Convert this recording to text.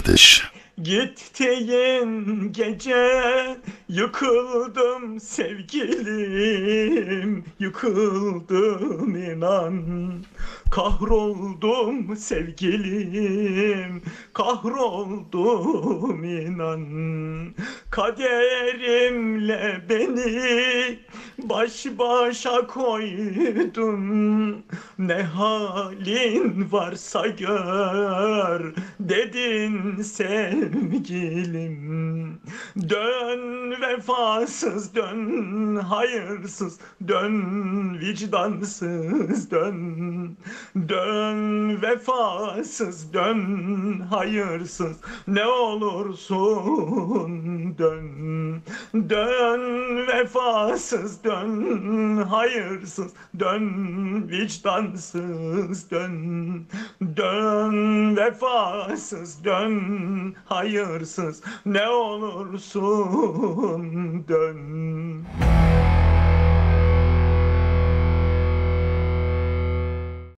kardeş. Gittiğin gece yıkıldım sevgilim, yıkıldım inan. Kahroldum sevgilim, kahroldum inan. Kaderimle beni baş başa koydun. Ne halin varsa gör dedin sevgilim. Dön vefasız dön, hayırsız dön, vicdansız dön. Dön vefasız dön, hayırsız ne olursun dön. Dön vefasız dön, hayırsız dön, vicdansız dön. Dön vefasız dön, hayırsız ne olursun dön.